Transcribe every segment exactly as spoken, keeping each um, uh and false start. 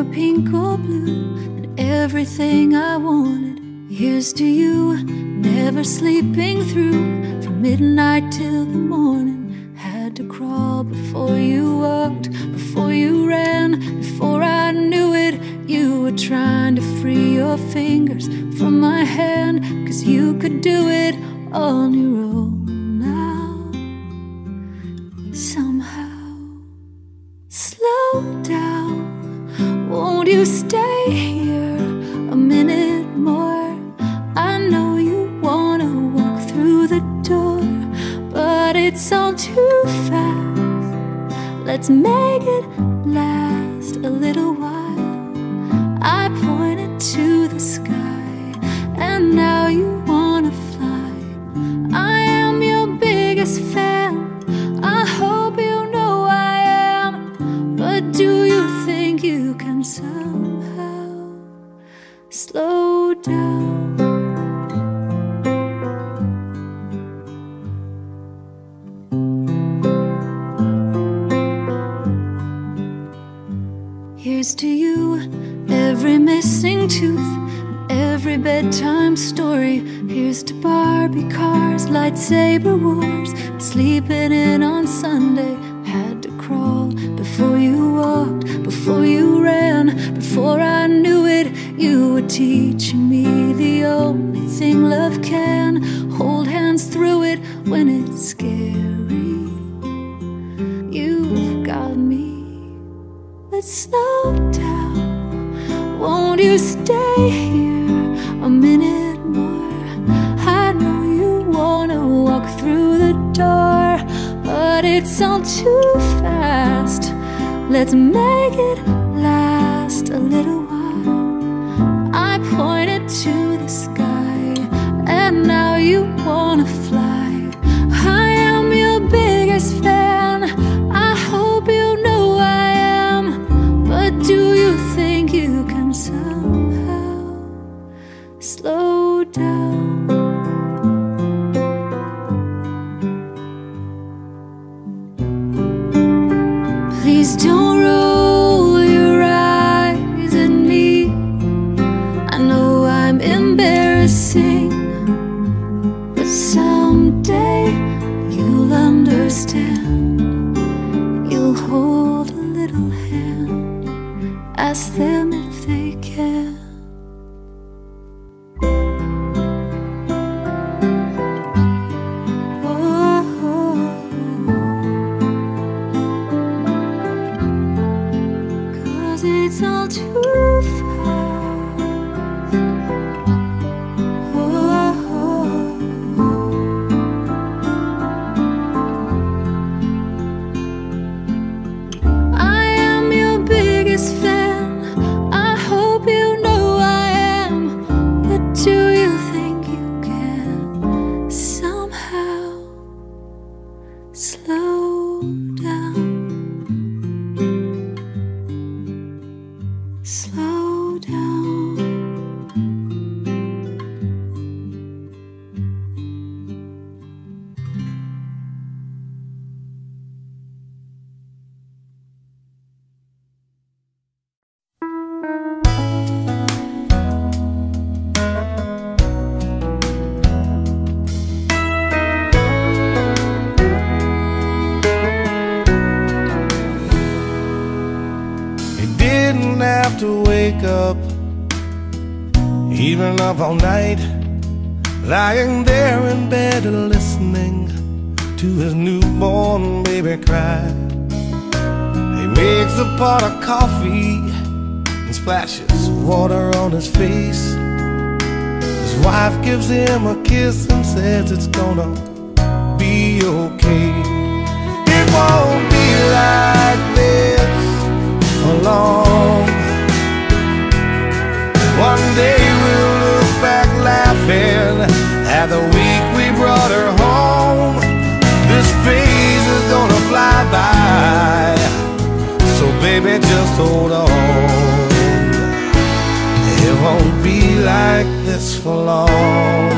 pink or blue, and everything I wanted. Here's to you, never sleeping through, from midnight till the morning. Had to crawl before you walked, before you ran, before I knew it. You were trying to free your fingers from my hand, 'cause you could do it on your own now. Somehow, slow down, won't you stay here a minute more? I know you wanna walk through the door, but it's all too fast. Let's make it last a little while. I pointed to the sky, and now you wanna fly. I am your biggest fan, I hope you know I am. But do you think you can somehow slow down? Here's to you, every missing tooth, every bedtime story. Here's to Barbie cars, lightsaber wars, sleeping in on Sunday. Had to crawl before you walked, before you ran, before I knew it. You were teaching me the only thing love can. Hold hands through it when it's scary. You've got me. Let's slow down, won't you stay here a minute more? I know you wanna walk through the door, but it's all too fast. Let's make it last a little while. I pointed to the sky, and now you wanna fly. I am your biggest fan, I hope you know I am. But do you think you can somehow slow down? Please don't roll your eyes at me. I know I'm embarrassing, but someday you'll understand. You'll hold a little hand, ask them if they can. It's all too fast. Oh, I am your biggest fan, I hope you know I am. But do you think you can somehow slow down? Slow down. Have to wake up, even up all night, lying there in bed listening to his newborn baby cry. He makes a pot of coffee and splashes water on his face. His wife gives him a kiss and says it's gonna be okay. It won't be like this for long. One day we'll look back laughing at the week we brought her home. This phase is gonna fly by, so baby just hold on. It won't be like this for long.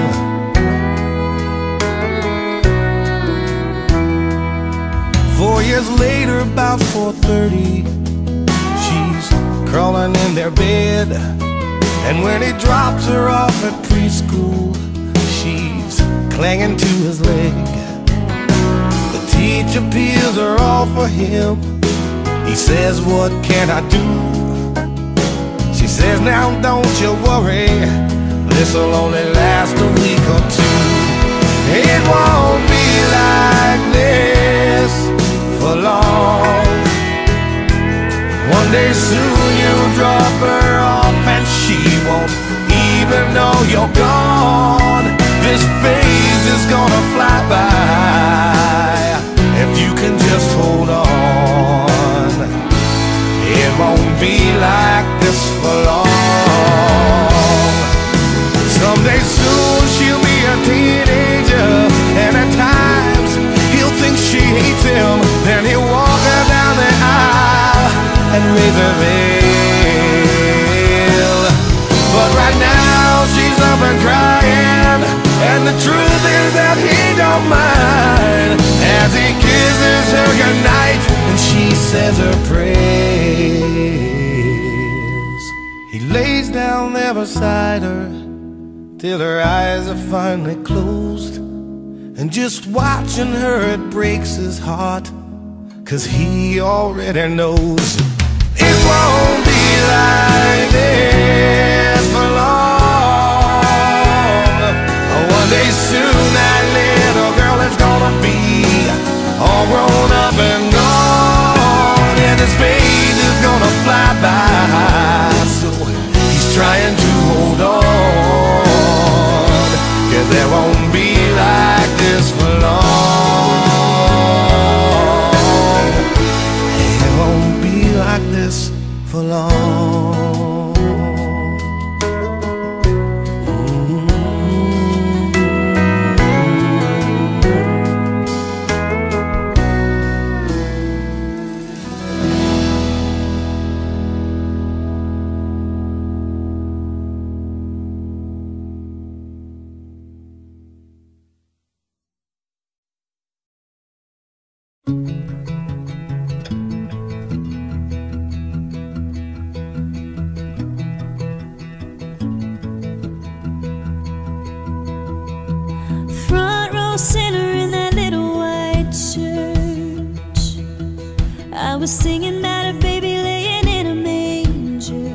Four years later, about four thirty, she's crawling in their bed. And when he drops her off at preschool, she's clinging to his leg. The teacher peels her off for him. He says, what can I do? She says, now don't you worry, this'll only last a week or two. It won't be like this for long. One day soon you'll drop her off and she won't even know you're gone. This phase is gonna fly by if you can just hold on. It won't be like this for long. Someday soon she'll be a teenager, and at times he'll think she hates him. Then he'll walk her down the aisle and raise her veil. But right now she's up and crying, and the truth is that he don't mind as he kisses her goodnight and she says her prayers. He lays down there beside her till her eyes are finally closed, and just watching her it breaks his heart, 'cause he already knows it won't be like this for long. One day soon that little girl is gonna be all grown up and gone, and his phase is gonna fly by. So he's trying to hold on, 'cause there won't be like this for long. It won't be like this for long. Sinner in that little white church, I was singing about a baby laying in a manger,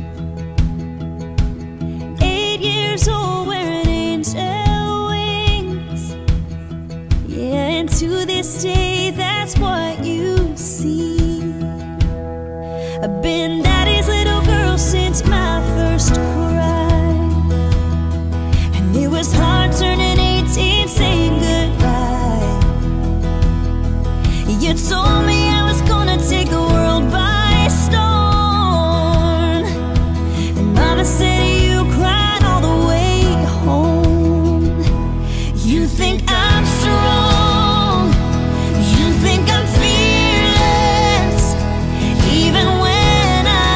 eight years old wearing angel wings. Yeah, and to this day that's what you see. I've been daddy's little girl since my first cry, and it was hard turning eighteen, saying goodbye. You told me I was gonna take the world by storm, and Mama said you cried all the way home. You think I'm strong, you think I'm fearless, even when I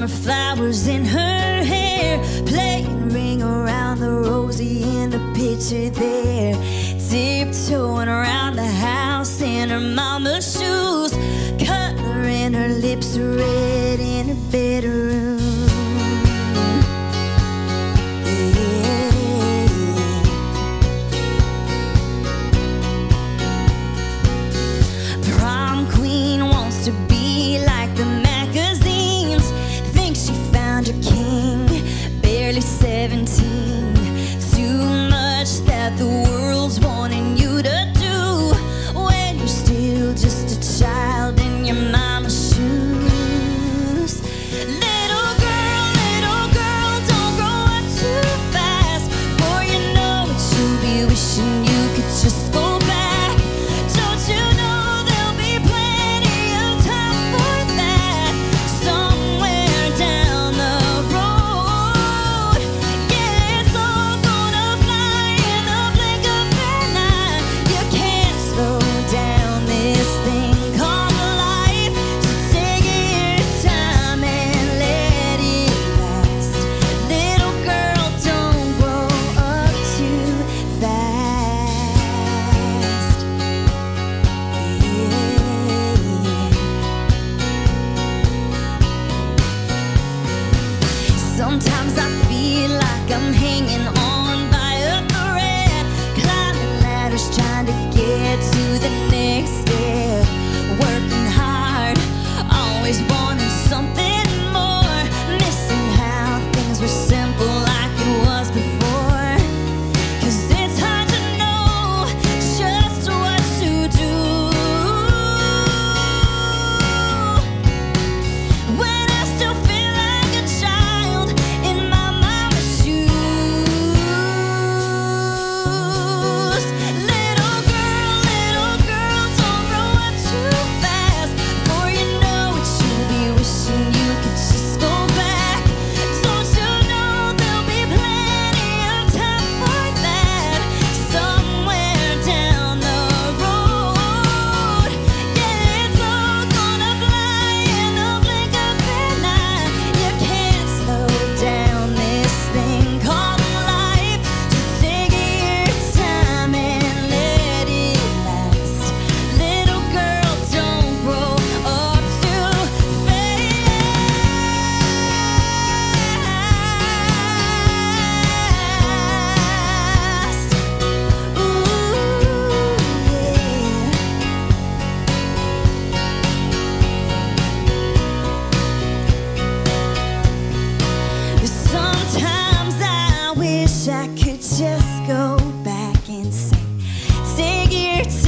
summer flowers in her hair, playing Ring Around the Rosie in the picture there, tiptoeing around the house in her mama's shoes, coloring her lips red in her bedroom. To be like the magazines, thinks she found her king, barely seventeen. Too much that the world's wanting you to do when you're still just a child in your mama's shoes. Little girl, little girl, don't grow up too fast, for you know what you'll be wishing you could just go back. Don't you know there'll be plenty of time for that somewhere down the road? Yeah, it's all gonna fly in the blink of an eye. You can't slow down this thing called life, so take your time and let it last. Little girl, don't grow up too fast. Yeah. Sometimes I feel like I'm hanging on by a thread, climbing ladders trying to get to the next step, working hard, always wanting something more, missing how things were simple like it was before. 'Cause it's hard to know just what to do when I still feel like a child in my mama's shoes. Little girl, little girl, don't grow up too fast, for you know what you'll be wishing you could just go back. Don't you know there'll be plenty of time for that somewhere down the road? Yeah, it's all gonna fly in the blink of an eye. You can't slow down this thing called life, so take your time and let it last. Little girl, don't grow up too fast. Ooh, yeah. Sometimes I wish I could just go back and say, take your